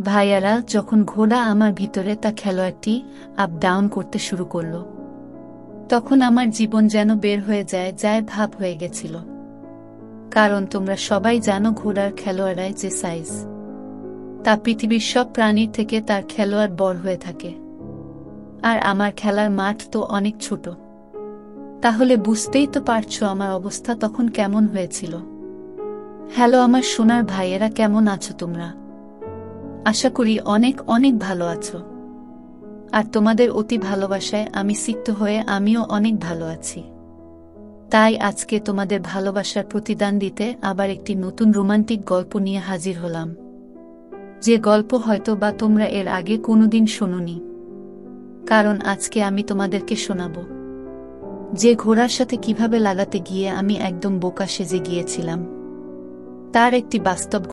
ভাইয়ারা, যখন ঘোড়া আমার ভিতরে তা খেলোয়াড়টি আপ ডাউন করতে শুরু করল, তখন আমার জীবন যেন বের হয়ে যায় ভাব হয়ে গেছিল। কারণ তোমরা সবাই জানো ঘোড়ার খেলোয়াড়ায় যে সাইজ, তা পৃথিবীর সব প্রাণীর থেকে তার খেলোয়াড় বড় হয়ে থাকে। আর আমার খেলার মাঠ তো অনেক ছোট। তাহলে বুঝতেই তো পারছো আমার অবস্থা তখন কেমন হয়েছিল। হ্যালো আমার সোনার ভাইয়েরা, কেমন আছো তোমরা? আশা করি অনেক অনেক ভালো আছো। আর তোমাদের অতি ভালোবাসায় আমি সিক্ত হয়ে আমিও অনেক ভালো আছি। তাই আজকে তোমাদের ভালোবাসার প্রতিদান দিতে আবার একটি নতুন রোমান্টিক গল্প নিয়ে হাজির হলাম, যে গল্প হয়তো বা তোমরা এর আগে কোনোদিন শোনোনি। কারণ আজকে আমি তোমাদেরকে শোনাবো যে ঘোড়ার সাথে কিভাবে লাগাতে গিয়ে আমি একদম বোকা সেজে গিয়েছিলাম, তার একটি বাস্তব